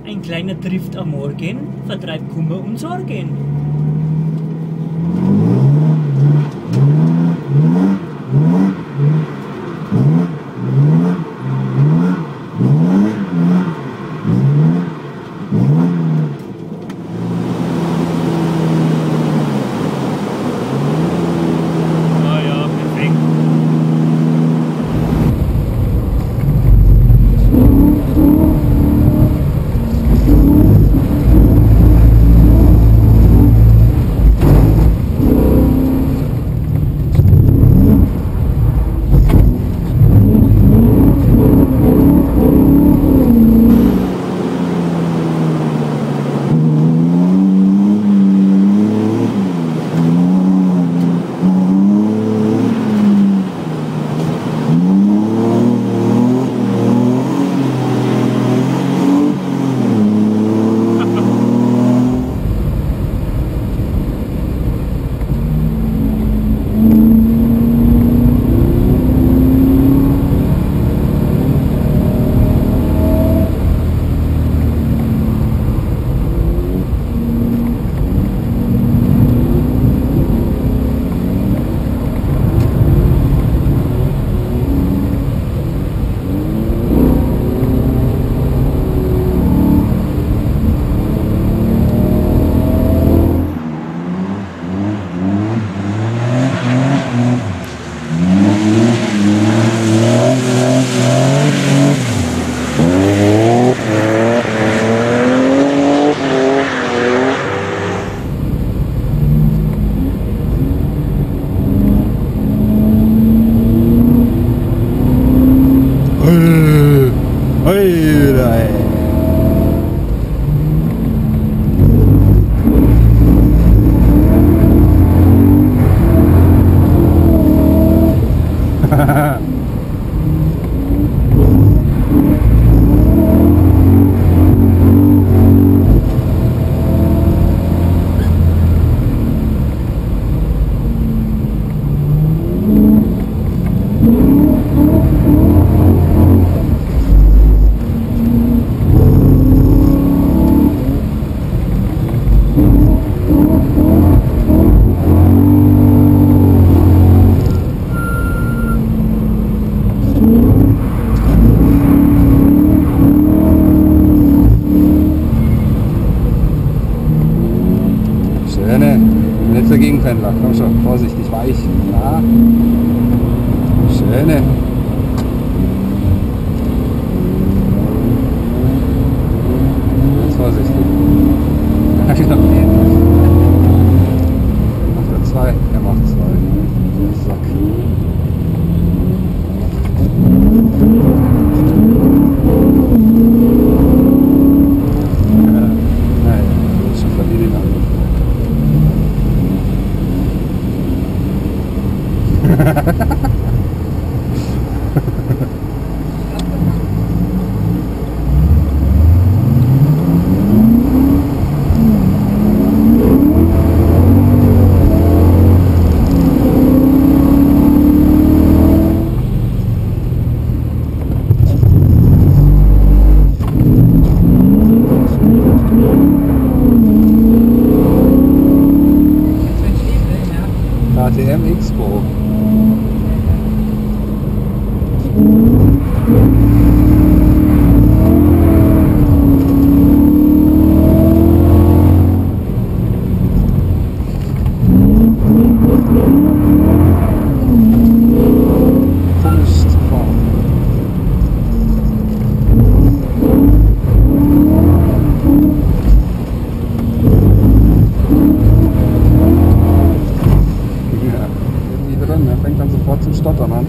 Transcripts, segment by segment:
Ein kleiner Trift am Morgen vertreibt Kummer und Sorgen. Nicht der Gegenpendler, komm schon, vorsichtig, weich. Ja. Schöne. Ganz vorsichtig. Macht er zwei? Er macht zwei. Der Sack. Nein, das ist schon verdient den Angriff. KTM Expo. Er fängt dann sofort zum Stottern an.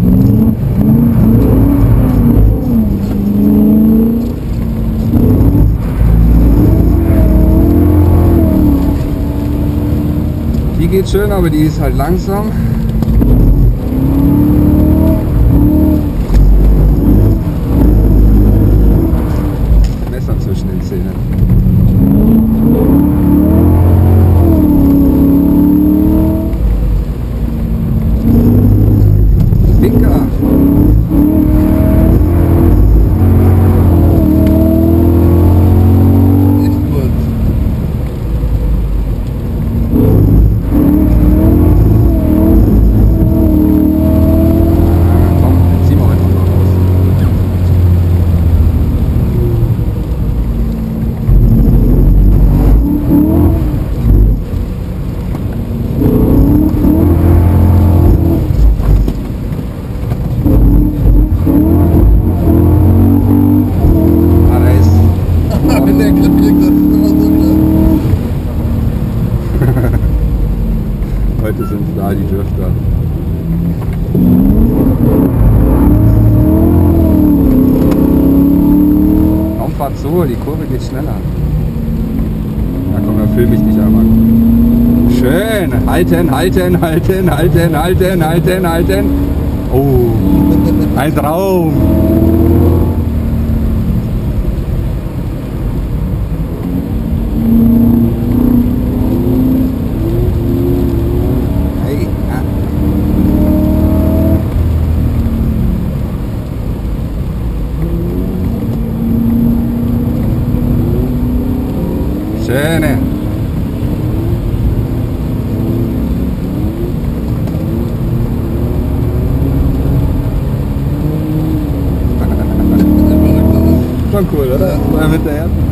Die geht schön, aber die ist halt langsam. Messer zwischen den Zähnen. Dicker. geht schneller. Na komm, dann film ich dich einmal. Schön. Halten, halten, halten, halten, halten, halten, halten. Oh, ein Traum. Hey, ja. Schöne. Schon cool, oder? Mal mit der Erde.